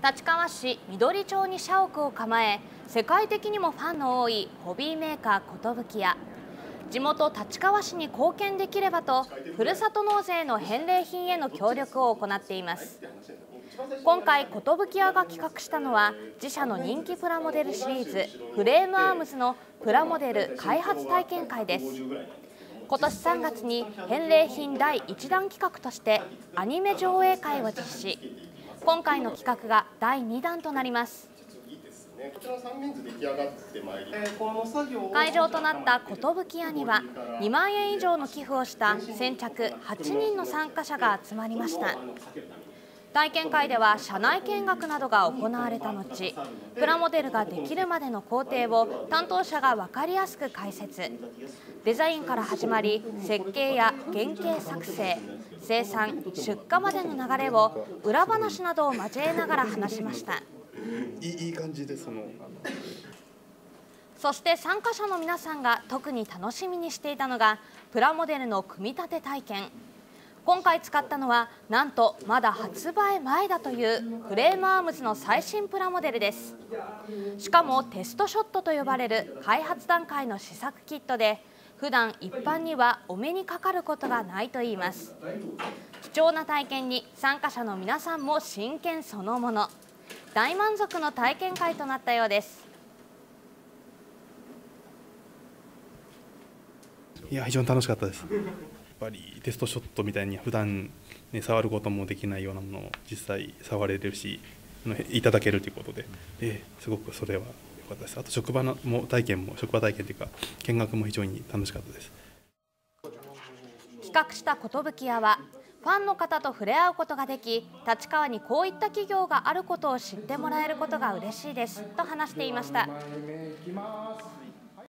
立川市緑町に社屋を構え、世界的にもファンの多いホビーメーカー寿屋。地元立川市に貢献できればと、ふるさと納税の返礼品への協力を行っています。今回、寿屋が企画したのは、自社の人気プラモデルシリーズフレームアームズのプラモデル開発体験会です。今年3月に返礼品第1弾企画としてアニメ上映会を実施。今回の企画が第2弾となります。会場となった寿屋には2万円以上の寄付をした先着8人の参加者が集まりました。体験会では社内見学などが行われた後、プラモデルができるまでの工程を担当者が分かりやすく解説。デザインから始まり、設計や原型作成、生産、出荷までの流れを裏話などを交えながら話しました。 いい感じです。 そして参加者の皆さんが特に楽しみにしていたのがプラモデルの組み立て体験。今回使ったのはなんとまだ発売前だというフレームアームズの最新プラモデルです。しかもテストショットと呼ばれる開発段階の試作キットで、普段一般にはお目にかかることがないといいます。貴重な体験に参加者の皆さんも真剣そのもの。大満足の体験会となったようです。 いや、非常に楽しかったです。やっぱりテストショットみたいに普段ね、触ることもできないようなものを実際触れるし、いただけるということで、すごくそれは良かったです。あと職場体験というか見学も非常に楽しかったです。 企画した寿屋はファンの方と触れ合うことができ、立川にこういった企業があることを知ってもらえることが嬉しいですと話していました。